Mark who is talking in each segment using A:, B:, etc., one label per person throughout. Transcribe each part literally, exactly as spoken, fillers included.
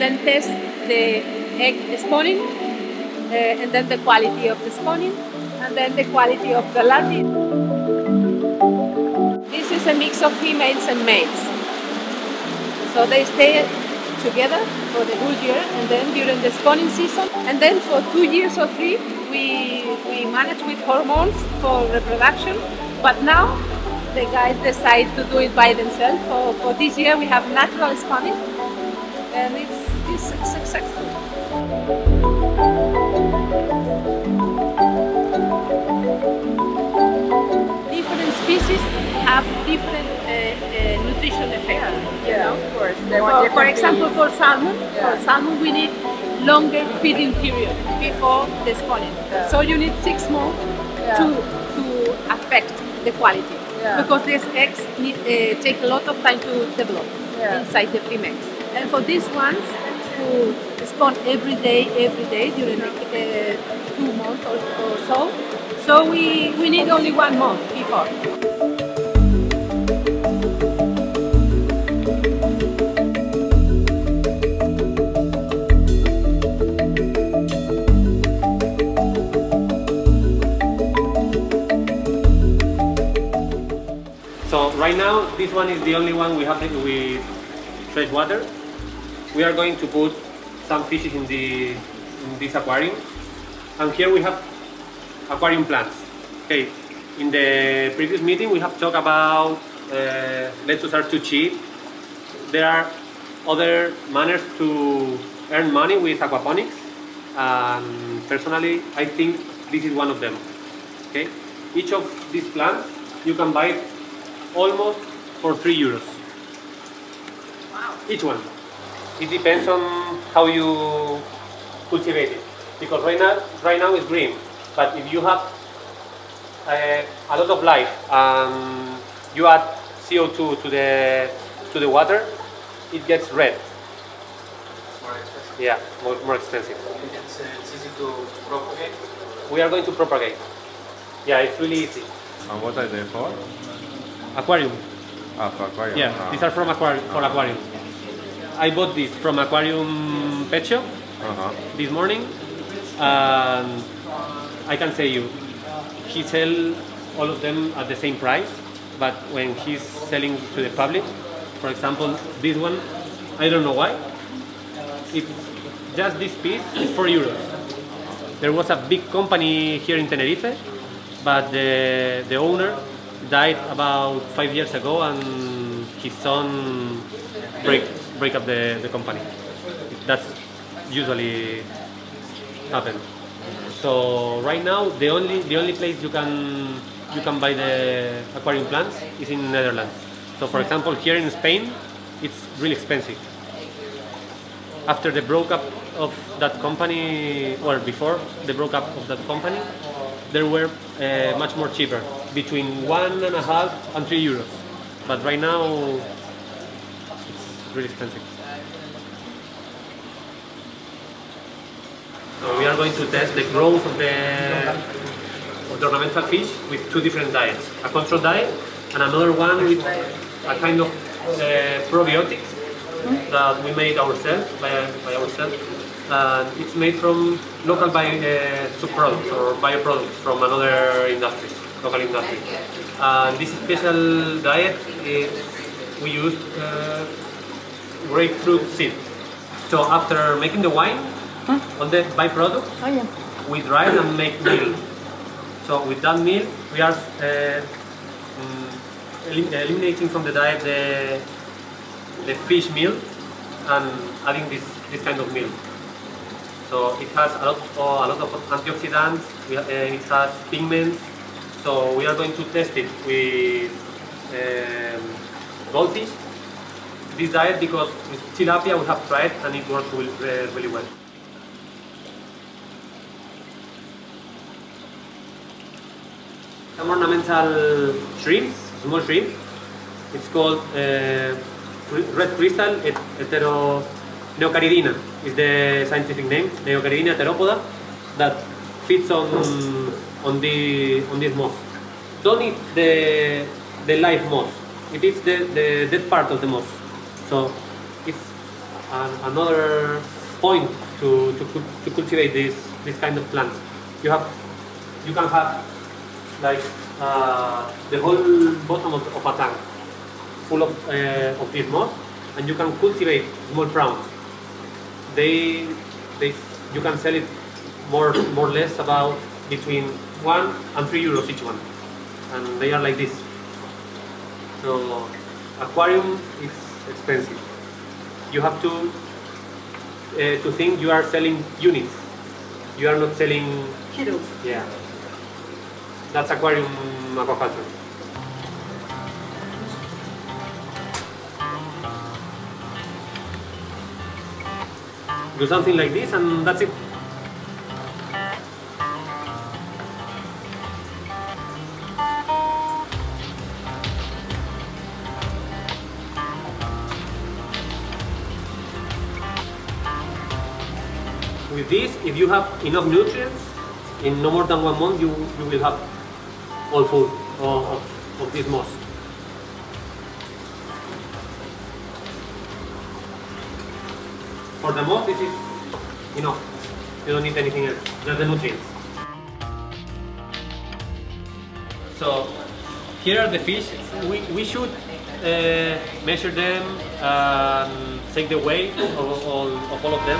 A: then test the egg spawning, uh, and then the quality of the spawning, and then the quality of the larvae. This is a mix of females and males. So they stay together for the whole year, and then during the spawning season, and then for two years or three, we, we manage with hormones for reproduction, but now the guys decide to do it by themselves. For, for this year we have natural spawning, and it's, it's successful. Different species have different uh, uh, nutrition effects.
B: Yeah, yeah,
A: you know?
B: of course. They
A: For,
B: want
A: for example, for salmon,
B: yeah.
A: for salmon we need longer feeding period before the spawning.
B: Yeah.
A: So you need six months
B: yeah.
A: to to affect the quality,
B: yeah.
A: because these eggs need, uh, take a lot of time to develop
B: yeah.
A: inside the females. And for these ones who spawn every day, every day during uh, two months or, or so, so we we need only one month before.
C: So right now, this one is the only one we have with fresh water. We are going to put some fishes in, the, in this aquarium. And here we have aquarium plants. Okay. In the previous meeting, we have talked about uh, lettuces are too cheap. There are other manners to earn money with aquaponics. And personally, I think this is one of them. Okay. Each of these plants, you can buy it almost for three euros.
A: Wow.
C: Each one. It depends on how you cultivate it. Because right now, right now it's green. But if you have uh, a lot of light and you add C O two to the to the water, it gets red.
D: It's more expensive.
C: Yeah, more, more expensive.
D: It's, uh, it's easy to propagate.
C: We are going to propagate. Yeah, it's really easy.
E: And what are they for?
C: Aquarium.
E: Ah, for aquarium.
C: Yeah,
E: ah.
C: these are from aquarium for aquarium. I bought this from Aquarium Pet Shop
E: Uh-huh.
C: this morning, and I can say you, he sell all of them at the same price, but when he's selling to the public, for example, this one, I don't know why, it's just this piece is four euros. There was a big company here in Tenerife, but the, the owner died about five years ago, and his son break break up the, the company. That's usually happen. So right now the only the only place you can you can buy the aquarium plants is in Netherlands. So for example, here in Spain, it's really expensive. After the broke up of that company, or before the broke up of that company, there were uh, much more cheaper, between one and a half and three euros. But right now, it's really expensive. So we are going to test the growth of the, of the ornamental fish with two different diets: a control diet and another one with a kind of uh, probiotics that we made ourselves by, by ourselves. And it's made from local bio, uh, subproducts or bioproducts from another industry, local industry. And this special diet is we used uh, grapefruit seed. So after making the wine, huh? on the byproduct, oh, yeah. we dry it and make meal. So with that meal, we are uh, um, elim eliminating from the diet the, the fish meal and adding this, this kind of meal. So it has a lot, oh, a lot of antioxidants, we, uh, it has pigments. So we are going to test it with um, goldfish, this diet, because with tilapia we have tried and it works really, uh, really well. Some ornamental shrimps, small shrimp. It's called uh, red crystal hetero neocaridina is the scientific name. Neocaridina heteropoda, that feeds on on the on this moss. Don't eat the the live moss. It eats the, the dead part of the moss. So it's an, another point to, to, to cultivate this, this kind of plants. You have, you can have like uh, the whole bottom of, of a tank full of, uh, of this moss, and you can cultivate small prawns. They, they, you can sell it more, more or less about between one and three euros each one, and they are like this. So aquarium is expensive. You have to uh, to think you are selling units. You are not selling
A: Kilos.
C: Yeah. That's aquarium aquaculture. Do something like this and that's it. With this, if you have enough nutrients, in no more than one month you, you will have all food of, of, of this moss. For the moss, this is enough. You don't need anything else, just the nutrients. So here are the fish. We, we should uh, measure them and take the weight of all of, all of them.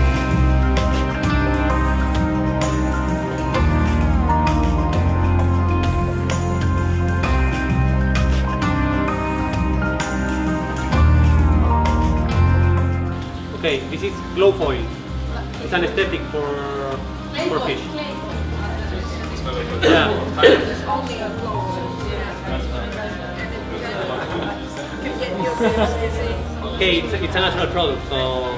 C: Okay, this is glow foil. It's an aesthetic for for fish. Yeah. Okay, it's it's a natural product, so.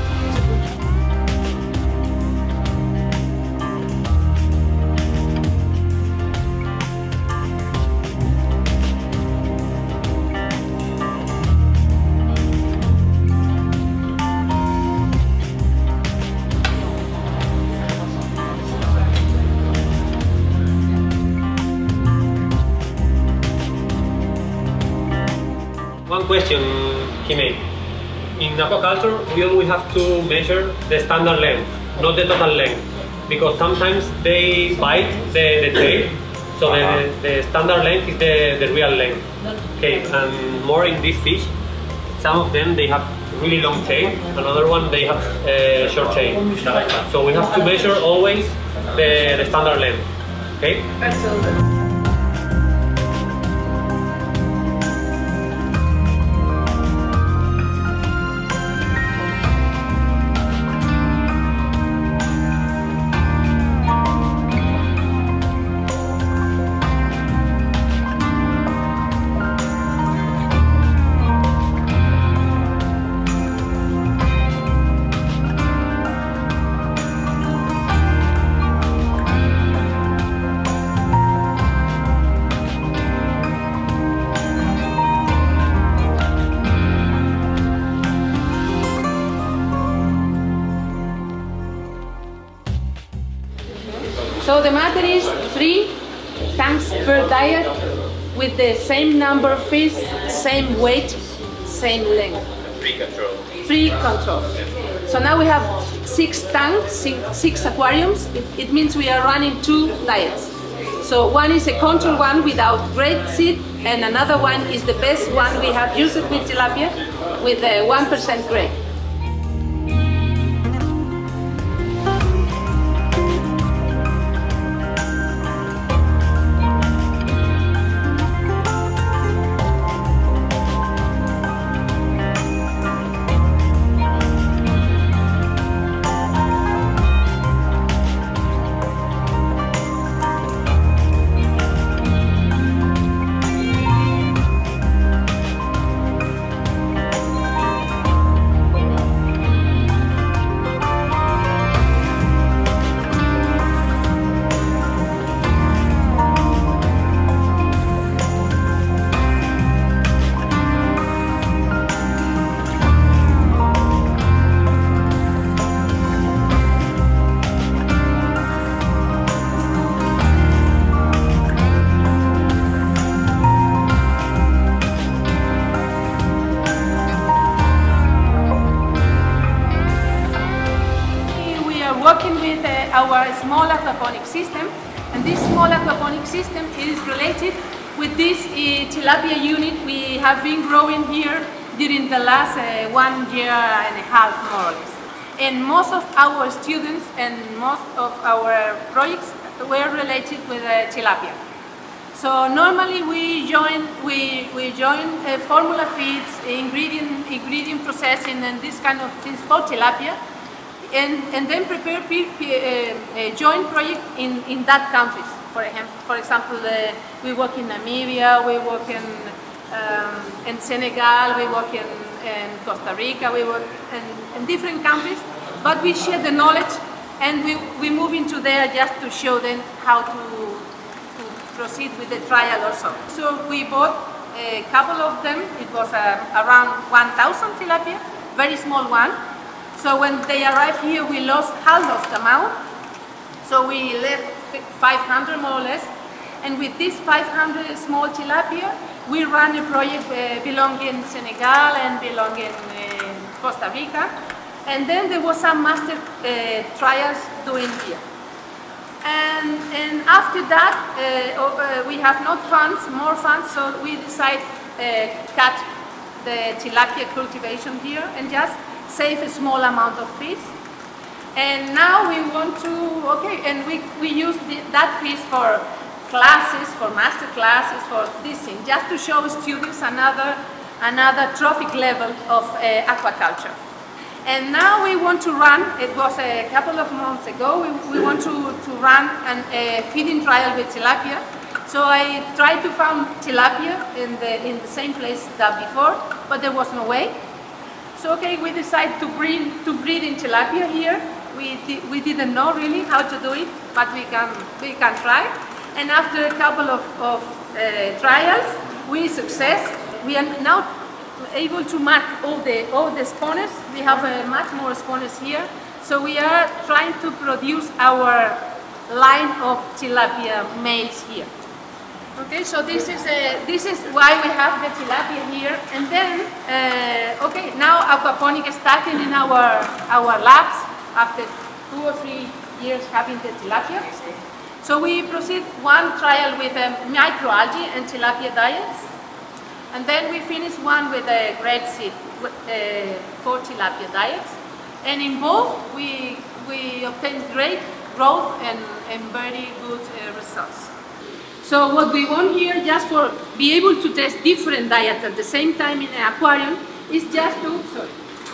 C: One question he made. In aquaculture, we always have to measure the standard length, not the total length, because sometimes they bite the, the tail, so the, the standard length is the, the real length. Okay, and more in this fish, some of them they have really long tail, another one they have uh, short tail. So we have to measure always the, the standard length. Okay?
A: Excellent. So the matter is three tanks per diet with the same number of fish, same weight, same length.
B: Free control.
A: Free control. So now we have six tanks, six, six aquariums. It, it means we are running two diets. So one is a control one without grape seed, and another one is the best one we have used with tilapia with a one percent grape. working with uh, our small aquaponic system, and this small aquaponic system is related with this uh, tilapia unit we have been growing here during the last uh, one year and a half, more or less. And most of our students and most of our projects were related with uh, tilapia. So normally we join we we join uh, formula feeds, ingredient ingredient processing, and this kind of things for tilapia, and and then prepare p p uh, a joint project in in that countries. For example, for example, uh, we work in Namibia, we work in um, in Senegal, we work in, in Costa Rica, we work in, in different countries, but we share the knowledge, and we we move into there just to show them how to proceed with the trial also. So we bought a couple of them. It was uh, around one thousand tilapia, very small one. So when they arrived here, we lost half of the amount. So we left five hundred more or less. And with this five hundred small tilapia, we ran a project uh, belonging Senegal and belonging uh, Costa Rica. And then there was some master uh, trials doing here. And, and after that, uh, uh, we have not funds, more funds, so we decide uh, cut the tilapia cultivation here and just save a small amount of fish. And now we want to, okay, and we, we use the, that fish for classes, for master classes, for this thing, just to show students another, another trophic level of uh, aquaculture. And now we want to run, it was a couple of months ago, we, we want to, to run an, a feeding trial with tilapia. So I tried to find tilapia in the, in the same place that before, but there was no way. So okay, we decided to breed, to breed in tilapia here. We, di we didn't know really how to do it, but we can, we can try. And after a couple of, of uh, trials, we success. We are now able to mark all the all the spawners. We have uh, much more spawners here, so we are trying to produce our line of tilapia males here. Okay, so this is uh, this is why we have the tilapia here, and then uh, okay, now Aquaponic starting in our our labs after two or three years having the tilapia. So we proceed one trial with um, microalgae and tilapia diets. And then we finished one with a grape seed uh, for tilapia diets. And in both, we, we obtained great growth and, and very good uh, results. So what we want here, just for be able to test different diets at the same time in an aquarium, is just to, sorry,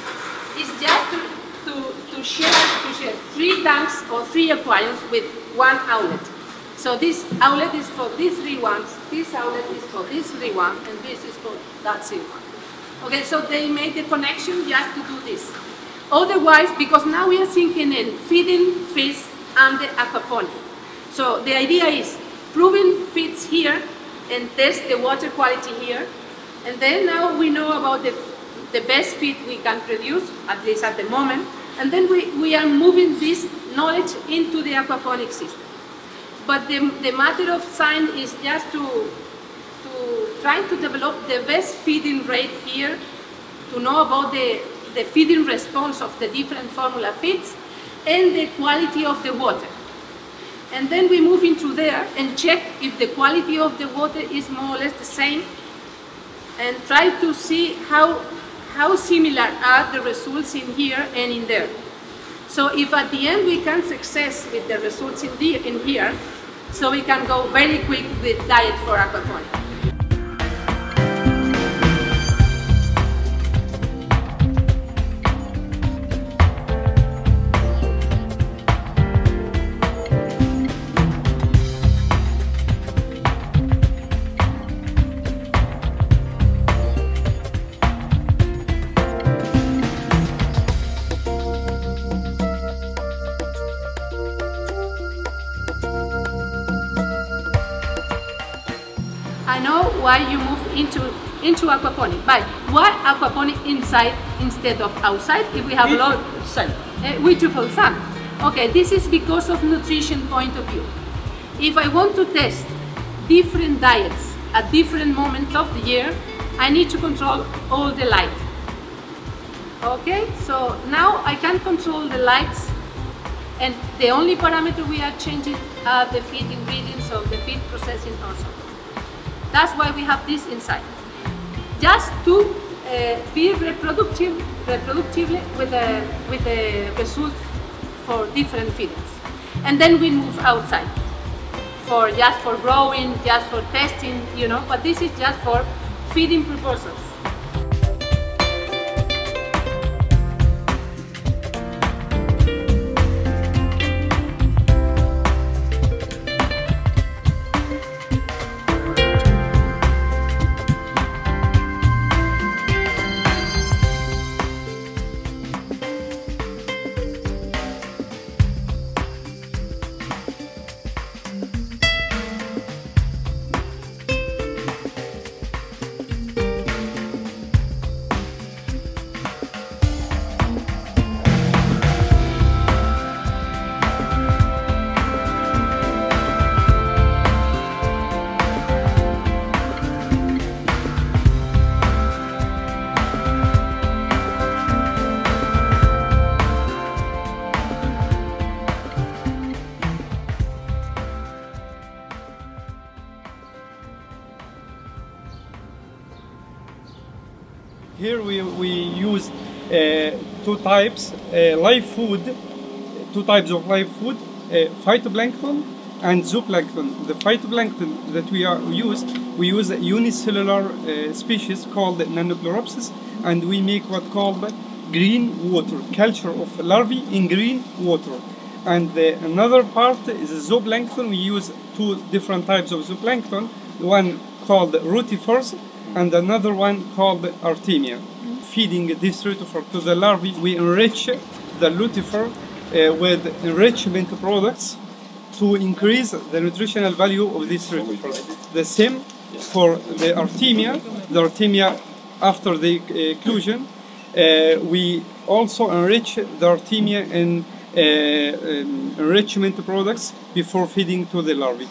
A: is just to, to, to, share, to share three tanks or three aquariums with one outlet. So this outlet is for these three ones, this outlet is for this three one, and this is for that three one. Okay, so they made the connection just to do this. Otherwise, because now we are thinking in feeding fish and the aquaponic. So the idea is proving feeds here and test the water quality here. And then now we know about the, the best feed we can produce, at least at the moment. And then we, we are moving this knowledge into the aquaponic system. But the, the matter of science is just to, to try to develop the best feeding rate here, to know about the, the feeding response of the different formula feeds and the quality of the water. And then we move into there and check if the quality of the water is more or less the same, and try to see how, how similar are the results in here and in there. So if at the end we can success with the results in, the, in here, so we can go very quick with diet for aquaponics. I know why you move into into aquaponic, but why aquaponic inside instead of outside if we have a lot of sun, uh, beautiful sun? Okay, this is because of nutrition point of view. If I want to test different diets at different moments of the year, I need to control all the light. Okay, so now I can control the lights And the only parameter we are changing are the feed ingredients of the feed processing also. That's why we have this inside. Just to uh, be reproductive, reproductively with a, with a result for different feedings. And then we move outside for just for growing, just for testing, you know, but this is just for feeding purposes.
B: Here we, we use uh, two types, uh, live food, two types of live food, uh, phytoplankton and zooplankton. The phytoplankton that we are, we use, we use a unicellular uh, species called Nanochloropsis, and we make what called green water, culture of larvae in green water. And uh, another part is zooplankton. We use two different types of zooplankton, one called rotifers and another one called Artemia. Mm-hmm. Feeding this rotifer to the larvae, we enrich the lucifer uh, with enrichment products to increase the nutritional value of this rotifer. The same for the Artemia. The Artemia, after the eclosion, uh, we also enrich the Artemia in uh, um, enrichment products before feeding to the larvae.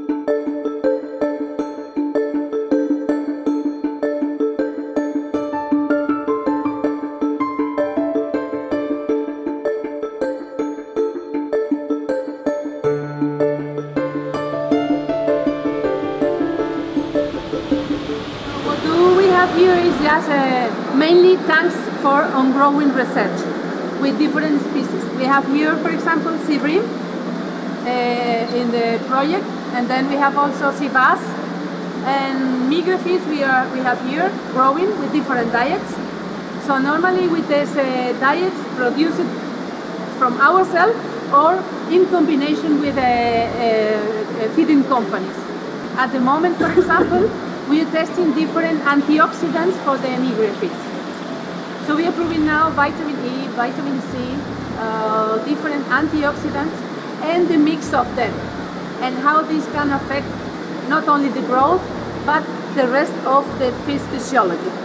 A: Here is just uh, mainly tanks for on-growing research with different species. We have here, for example, sea bream uh, in the project, and then we have also sea bass and microfish. We are we have here growing with different diets. So normally we test uh, diets produced from ourselves or in combination with uh, uh, feeding companies. At the moment, for example, we are testing different antioxidants for the microfish. So we are proving now vitamin E, vitamin C, uh, different antioxidants, and the mix of them, and how this can affect not only the growth, but the rest of the fish physiology.